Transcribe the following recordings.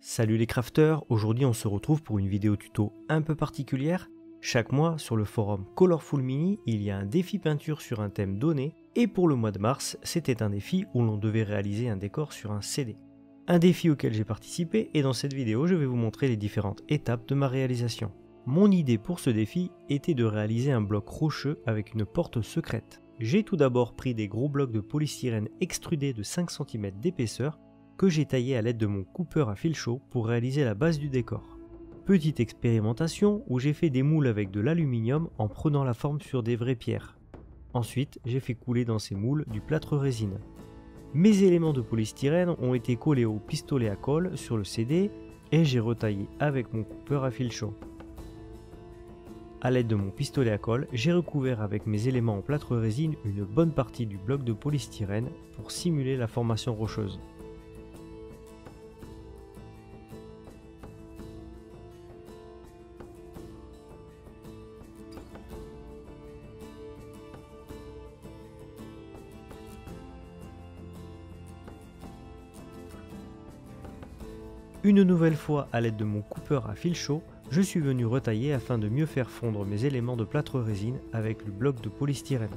Salut les crafters, aujourd'hui on se retrouve pour une vidéo tuto un peu particulière. Chaque mois sur le forum Colorful Mini, il y a un défi peinture sur un thème donné et pour le mois de mars, c'était un défi où l'on devait réaliser un décor sur un CD. Un défi auquel j'ai participé et dans cette vidéo je vais vous montrer les différentes étapes de ma réalisation. Mon idée pour ce défi était de réaliser un bloc rocheux avec une porte secrète. J'ai tout d'abord pris des gros blocs de polystyrène extrudés de 5 cm d'épaisseur que j'ai taillé à l'aide de mon coupeur à fil chaud pour réaliser la base du décor. Petite expérimentation où j'ai fait des moules avec de l'aluminium en prenant la forme sur des vraies pierres. Ensuite, j'ai fait couler dans ces moules du plâtre résine. Mes éléments de polystyrène ont été collés au pistolet à colle sur le CD et j'ai retaillé avec mon coupeur à fil chaud. A l'aide de mon pistolet à colle, j'ai recouvert avec mes éléments en plâtre résine une bonne partie du bloc de polystyrène pour simuler la formation rocheuse. Une nouvelle fois à l'aide de mon coupeur à fil chaud, je suis venu retailler afin de mieux faire fondre mes éléments de plâtre résine avec le bloc de polystyrène.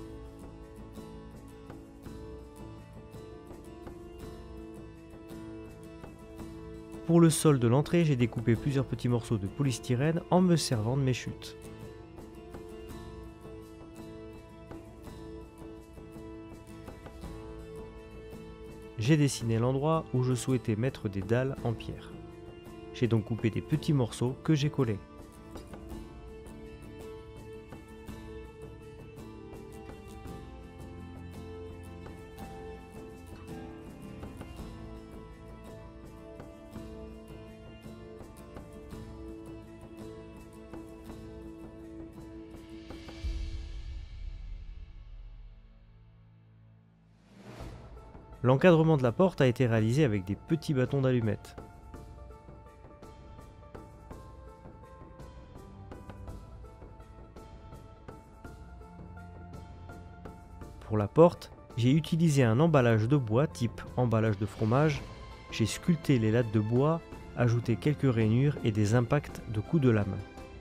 Pour le sol de l'entrée, j'ai découpé plusieurs petits morceaux de polystyrène en me servant de mes chutes. J'ai dessiné l'endroit où je souhaitais mettre des dalles en pierre. J'ai donc coupé des petits morceaux que j'ai collés. L'encadrement de la porte a été réalisé avec des petits bâtons d'allumettes. Pour la porte, j'ai utilisé un emballage de bois type emballage de fromage. J'ai sculpté les lattes de bois, ajouté quelques rainures et des impacts de coups de lame.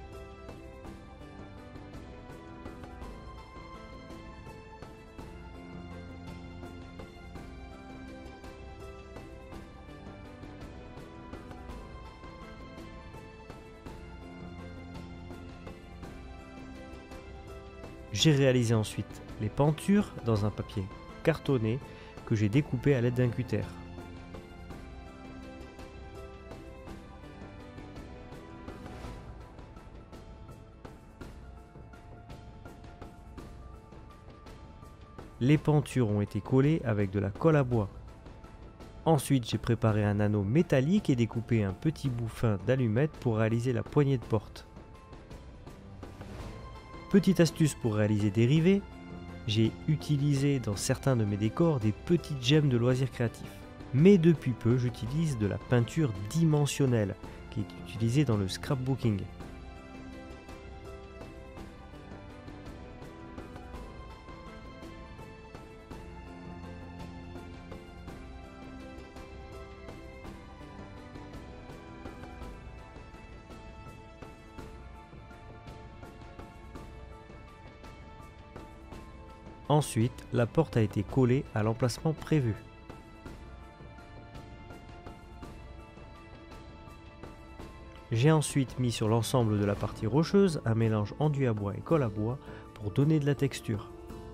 J'ai réalisé ensuite les pentures dans un papier cartonné que j'ai découpé à l'aide d'un cutter. Les pentures ont été collées avec de la colle à bois. Ensuite, j'ai préparé un anneau métallique et découpé un petit bout fin d'allumette pour réaliser la poignée de porte. Petite astuce pour réaliser des rivets, j'ai utilisé dans certains de mes décors des petites gemmes de loisirs créatifs. Mais depuis peu, j'utilise de la peinture dimensionnelle qui est utilisée dans le scrapbooking. Ensuite, la porte a été collée à l'emplacement prévu. J'ai ensuite mis sur l'ensemble de la partie rocheuse un mélange enduit à bois et colle à bois pour donner de la texture.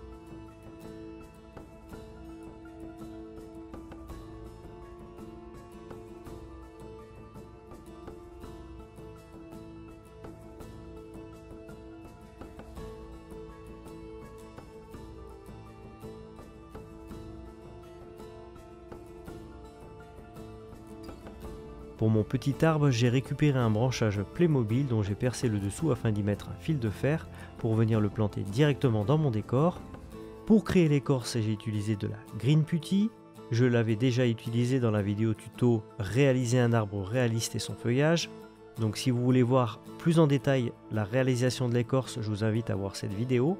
Pour mon petit arbre, j'ai récupéré un branchage Playmobil dont j'ai percé le dessous afin d'y mettre un fil de fer pour venir le planter directement dans mon décor. Pour créer l'écorce, j'ai utilisé de la green putty. Je l'avais déjà utilisé dans la vidéo tuto réaliser un arbre réaliste et son feuillage. Donc si vous voulez voir plus en détail la réalisation de l'écorce, je vous invite à voir cette vidéo.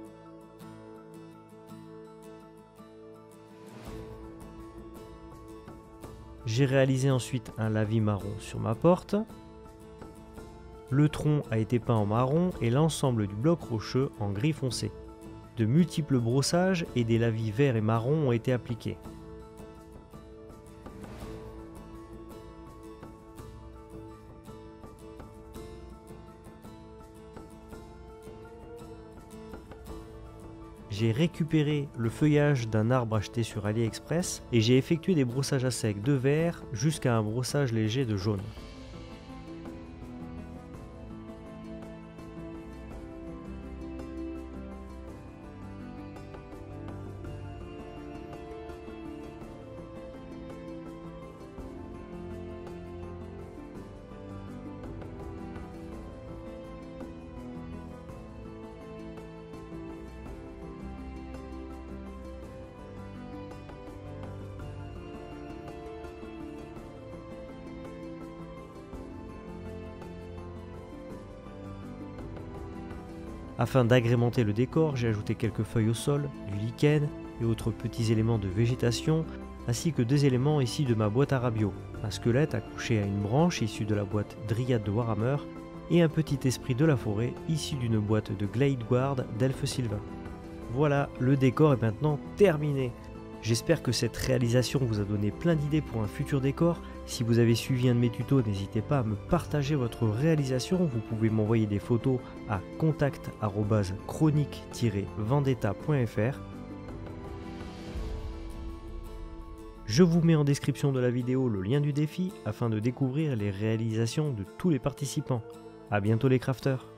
J'ai réalisé ensuite un lavis marron sur ma porte. Le tronc a été peint en marron et l'ensemble du bloc rocheux en gris foncé. De multiples brossages et des lavis verts et marrons ont été appliqués. J'ai récupéré le feuillage d'un arbre acheté sur AliExpress et j'ai effectué des brossages à sec de vert jusqu'à un brossage léger de jaune. Afin d'agrémenter le décor, j'ai ajouté quelques feuilles au sol, du lichen et autres petits éléments de végétation, ainsi que des éléments ici de ma boîte à rabiot, un squelette accroché à une branche issue de la boîte Dryad de Warhammer, et un petit esprit de la forêt issu d'une boîte de Glade Guard d'Elfe Sylvain. Voilà, le décor est maintenant terminé. J'espère que cette réalisation vous a donné plein d'idées pour un futur décor. Si vous avez suivi un de mes tutos, n'hésitez pas à me partager votre réalisation. Vous pouvez m'envoyer des photos à contact@chronique-vendetta.fr. Je vous mets en description de la vidéo le lien du défi afin de découvrir les réalisations de tous les participants. A bientôt les crafters!